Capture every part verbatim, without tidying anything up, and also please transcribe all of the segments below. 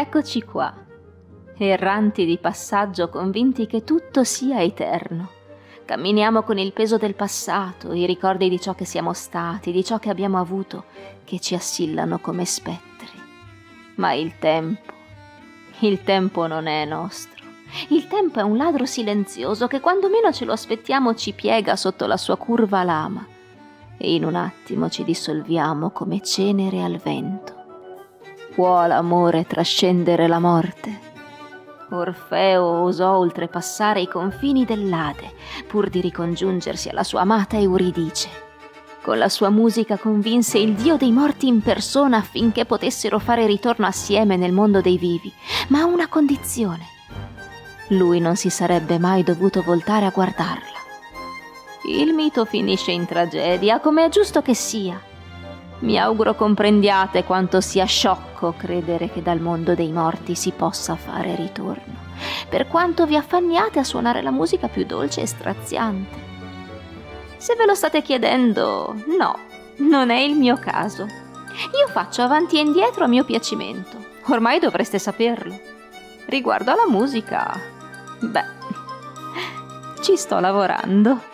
Eccoci qua, erranti di passaggio, convinti che tutto sia eterno. Camminiamo con il peso del passato, i ricordi di ciò che siamo stati, di ciò che abbiamo avuto, che ci assillano come spettri. Ma il tempo, il tempo non è nostro. Il tempo è un ladro silenzioso che quando meno ce lo aspettiamo ci piega sotto la sua curva lama e in un attimo ci dissolviamo come cenere al vento. Può l'amore trascendere la morte? Orfeo osò oltrepassare i confini dell'Ade pur di ricongiungersi alla sua amata Euridice. Con la sua musica convinse il dio dei morti in persona affinché potessero fare ritorno assieme nel mondo dei vivi, ma a una condizione. Lui non si sarebbe mai dovuto voltare a guardarla. Il mito finisce in tragedia, come è giusto che sia. Mi auguro comprendiate quanto sia sciocco credere che dal mondo dei morti si possa fare ritorno, per quanto vi affanniate a suonare la musica più dolce e straziante. Se ve lo state chiedendo, no, non è il mio caso. Io faccio avanti e indietro a mio piacimento. Ormai dovreste saperlo. Riguardo alla musica, beh, ci sto lavorando.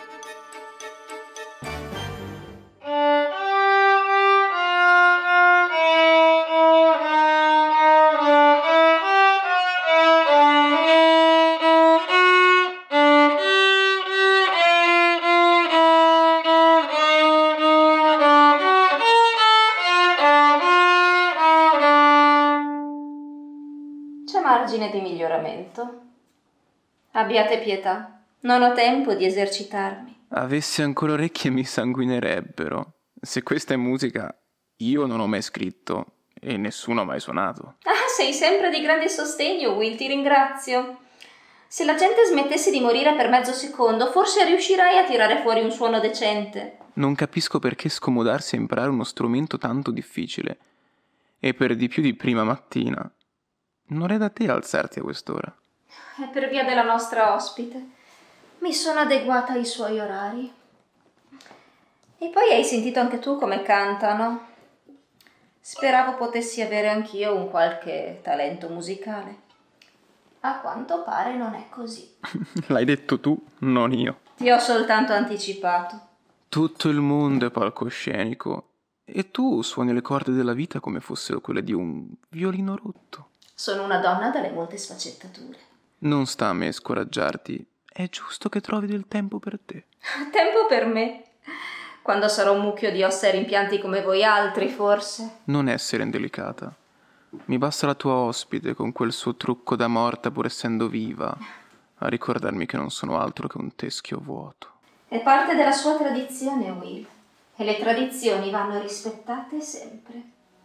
C'è margine di miglioramento. Abbiate pietà, non ho tempo di esercitarmi. Avessi ancora orecchie mi sanguinerebbero. Se questa è musica, io non ho mai scritto e nessuno ha mai suonato. Ah, sei sempre di grande sostegno, Will, ti ringrazio. Se la gente smettesse di morire per mezzo secondo, forse riuscirai a tirare fuori un suono decente. Non capisco perché scomodarsi a imparare uno strumento tanto difficile. E per di più di prima mattina. Non è da te alzarti a quest'ora. È per via della nostra ospite. Mi sono adeguata ai suoi orari. E poi hai sentito anche tu come cantano? Speravo potessi avere anch'io un qualche talento musicale. A quanto pare non è così. L'hai detto tu, non io. Ti ho soltanto anticipato. Tutto il mondo è palcoscenico e tu suoni le corde della vita come fossero quelle di un violino rotto. Sono una donna dalle molte sfaccettature. Non sta a me scoraggiarti. È giusto che trovi del tempo per te. Tempo per me? Quando sarò un mucchio di ossa e rimpianti come voi altri, forse? Non essere indelicata. Mi basta la tua ospite con quel suo trucco da morta pur essendo viva a ricordarmi che non sono altro che un teschio vuoto. È parte della sua tradizione, Will. E le tradizioni vanno rispettate sempre.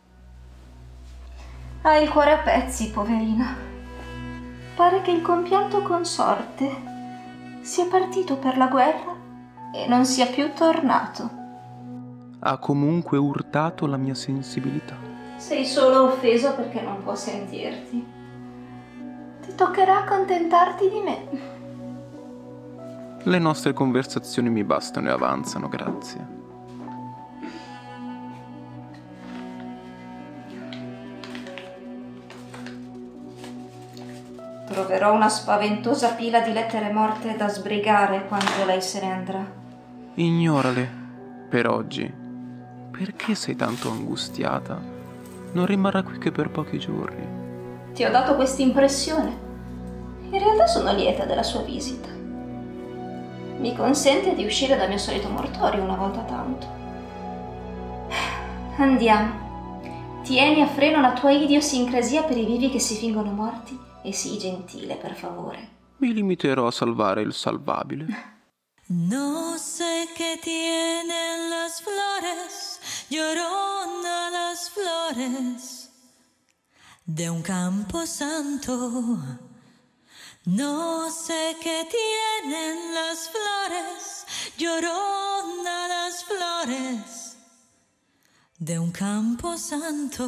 Ha il cuore a pezzi, poverina. Pare che il compianto consorte sia partito per la guerra e non sia più tornato. Ha comunque urtato la mia sensibilità. Sei solo offeso perché non può sentirti. Ti toccherà accontentarti di me. Le nostre conversazioni mi bastano e avanzano, grazie. Troverò una spaventosa pila di lettere morte da sbrigare quando lei se ne andrà. Ignorale, per oggi. Perché sei tanto angustiata? Non rimarrà qui che per pochi giorni. Ti ho dato questa impressione. In realtà sono lieta della sua visita. Mi consente di uscire dal mio solito mortorio una volta tanto. Andiamo. Tieni a freno la tua idiosincrasia per i vivi che si fingono morti e sii gentile, per favore. Mi limiterò a salvare il salvabile. No sé qué tienen las flores, llorona las flores de un campo santo. No sé qué tienen las flores, llorona las flores de un campo santo.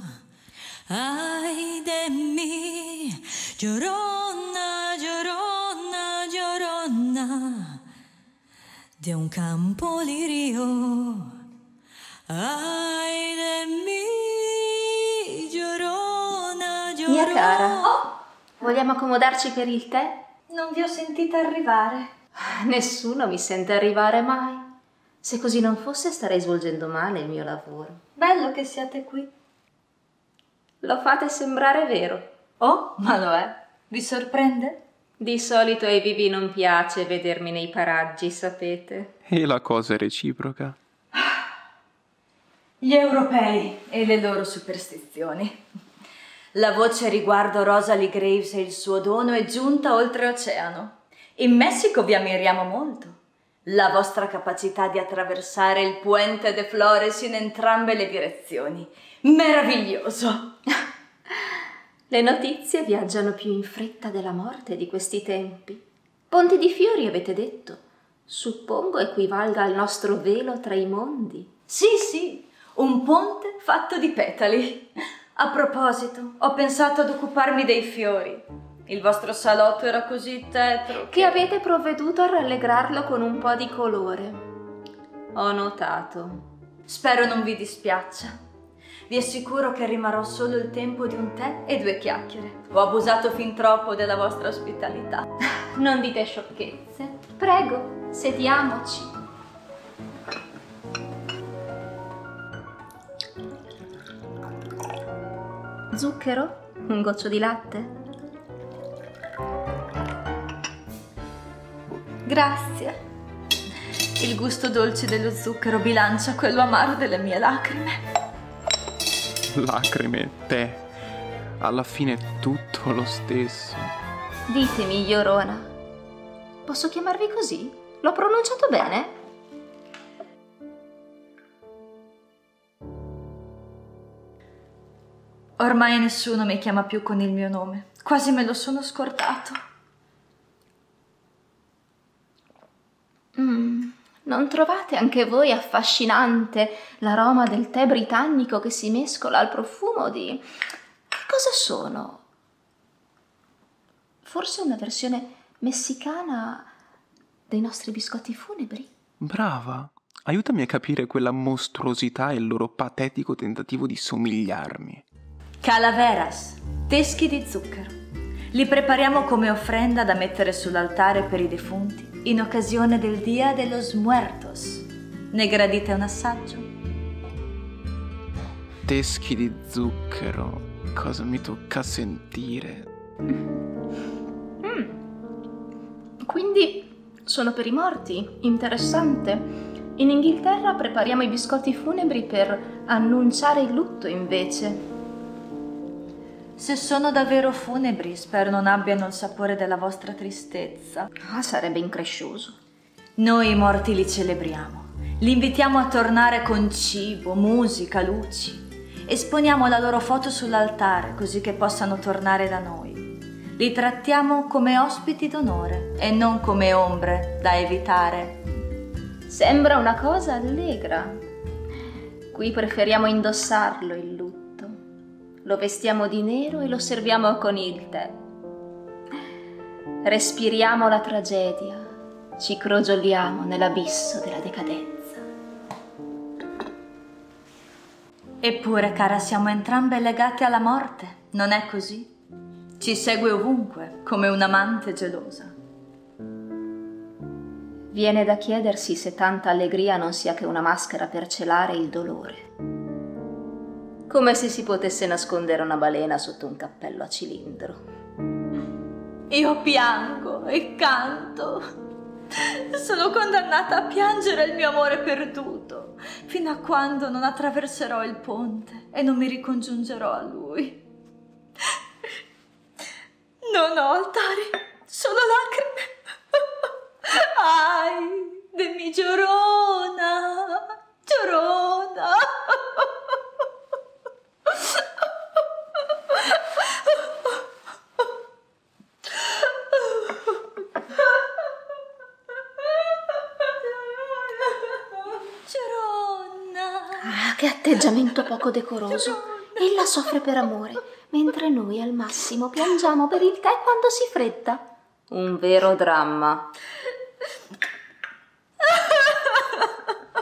Ay de mí, llorona, llorona, llorona de un campo lirio. Ay de mí, llorona, llorona. Mi bene, cara. Oh, vogliamo accomodarci per il tè? Non vi ho sentita arrivare. Nessuno mi sente arrivare mai. Se così non fosse, starei svolgendo male il mio lavoro. Bello che siate qui. Lo fate sembrare vero. Oh, ma lo è. Vi sorprende? Di solito ai vivi non piace vedermi nei paraggi, sapete. E la cosa è reciproca. Gli europei e le loro superstizioni. La voce riguardo Rosalie Graves e il suo dono è giunta oltreoceano. In Messico vi ammiriamo molto. La vostra capacità di attraversare il Puente de Flores in entrambe le direzioni. Meraviglioso! Le notizie viaggiano più in fretta della morte di questi tempi. Ponti di fiori, avete detto? Suppongo equivalga al nostro velo tra i mondi. Sì, sì, un ponte fatto di petali. A proposito, ho pensato ad occuparmi dei fiori. Il vostro salotto era così tetro che... che avete provveduto a rallegrarlo con un po' di colore. Ho notato. Spero non vi dispiaccia. Vi assicuro che rimarrò solo il tempo di un tè e due chiacchiere. Ho abusato fin troppo della vostra ospitalità. Non dite sciocchezze. Prego, sediamoci. Zucchero? Un goccio di latte? Grazie. Il gusto dolce dello zucchero bilancia quello amaro delle mie lacrime. Lacrime, tè. Alla fine è tutto lo stesso. Ditemi, Llorona. Posso chiamarvi così? L'ho pronunciato bene? Ormai nessuno mi chiama più con il mio nome. Quasi me lo sono scordato. Mm, non trovate anche voi affascinante l'aroma del tè britannico che si mescola al profumo di... Che cosa sono? Forse una versione messicana dei nostri biscotti funebri? Brava! Aiutami a capire quella mostruosità e il loro patetico tentativo di somigliarmi. Calaveras, teschi di zucchero. Li prepariamo come offrenda da mettere sull'altare per i defunti in occasione del Dia de los Muertos. Ne gradite un assaggio? Teschi di zucchero, cosa mi tocca sentire? Mm. Quindi sono per i morti? Interessante. In Inghilterra prepariamo i biscotti funebri per annunciare il lutto, invece. Se sono davvero funebri, spero non abbiano il sapore della vostra tristezza. Ah, sarebbe increscioso. Noi i morti li celebriamo. Li invitiamo a tornare con cibo, musica, luci. Esponiamo la loro foto sull'altare così che possano tornare da noi. Li trattiamo come ospiti d'onore e non come ombre da evitare. Sembra una cosa allegra. Qui preferiamo indossarlo il lutto. Lo vestiamo di nero e lo serviamo con il tè. Respiriamo la tragedia, ci crogioliamo nell'abisso della decadenza. Eppure, cara, siamo entrambe legate alla morte, non è così? Ci segue ovunque, come un'amante gelosa. Viene da chiedersi se tanta allegria non sia che una maschera per celare il dolore. Come se si potesse nascondere una balena sotto un cappello a cilindro. Io piango e canto. Sono condannata a piangere il mio amore perduto, fino a quando non attraverserò il ponte e non mi ricongiungerò a lui. Non ho altari, solo lacrime. Ai, de mi Llorona, Llorona. Ah, che atteggiamento poco decoroso. Ella soffre per amore, mentre noi al massimo piangiamo per il tè quando si fredda. Un vero dramma.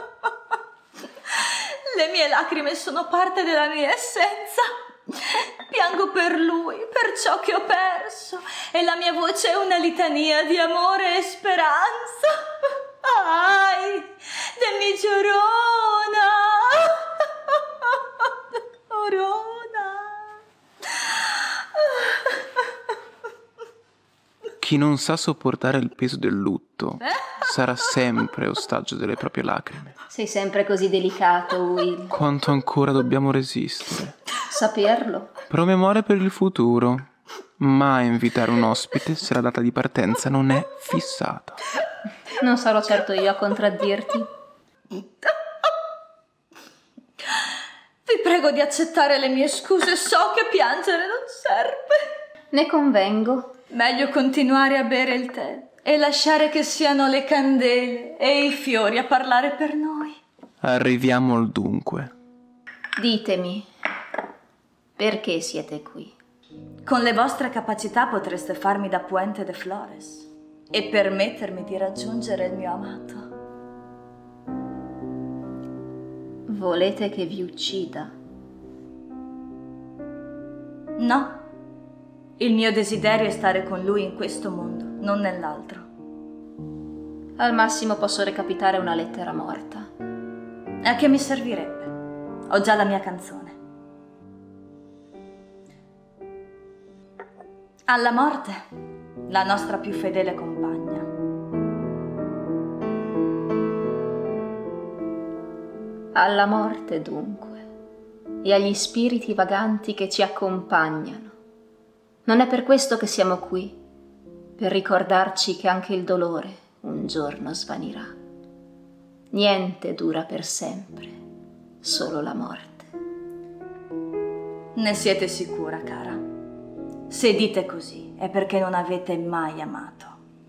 Le mie lacrime sono parte della mia essenza. piango per lui, per ciò che ho perso, e la mia voce è una litania di amore e speranza. Ai, de mi Llorona, Llorona. Chi non sa sopportare il peso del lutto sarà sempre ostaggio delle proprie lacrime. Sei sempre così delicato, Will. Quanto ancora dobbiamo resistere? Saperlo. Promemoria per il futuro. Mai invitare un ospite se la data di partenza non è fissata. Non sarò certo io a contraddirti. Vi prego di accettare le mie scuse, so che piangere non serve. Ne convengo. Meglio continuare a bere il tè e lasciare che siano le candele e i fiori a parlare per noi. Arriviamo al dunque. Ditemi, perché siete qui? Con le vostre capacità potreste farmi da Puente de Flores e permettermi di raggiungere il mio amato. Volete che vi uccida? No. Il mio desiderio è stare con lui in questo mondo, non nell'altro. Al massimo posso recapitare una lettera morta. A che mi servirebbe? Ho già la mia canzone. Alla morte, la nostra più fedele compagna. Alla morte, dunque, e agli spiriti vaganti che ci accompagnano. Non è per questo che siamo qui, per ricordarci che anche il dolore un giorno svanirà. Niente dura per sempre, solo la morte. Ne siete sicura, cara? Se dite così è perché non avete mai amato.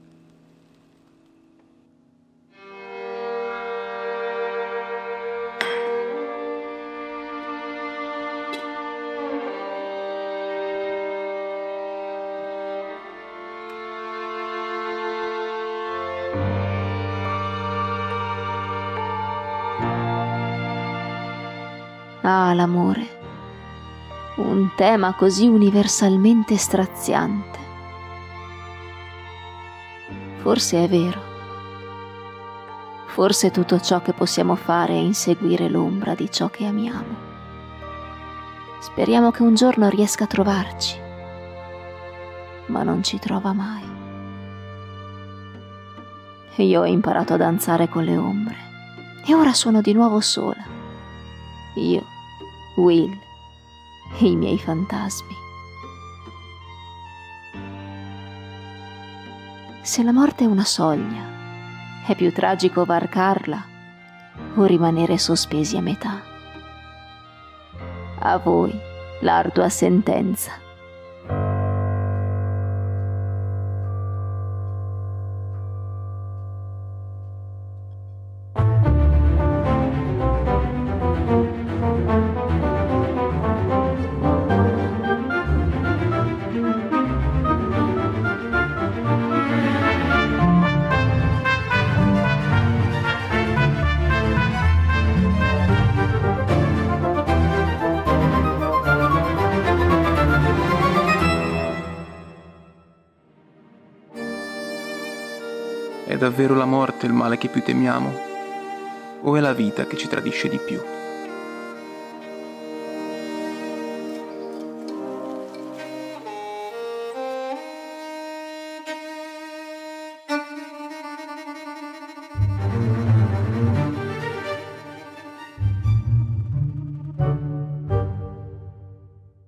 Ah, l'amore. Un tema così universalmente straziante. Forse è vero. Forse tutto ciò che possiamo fare è inseguire l'ombra di ciò che amiamo. Speriamo che un giorno riesca a trovarci, ma non ci trova mai. Io ho imparato a danzare con le ombre e ora sono di nuovo sola. Io, Will, e i miei fantasmi. Se la morte è una soglia, è più tragico varcarla o rimanere sospesi a metà. A voi l'ardua sentenza. È davvero la morte il male che più temiamo? O è la vita che ci tradisce di più?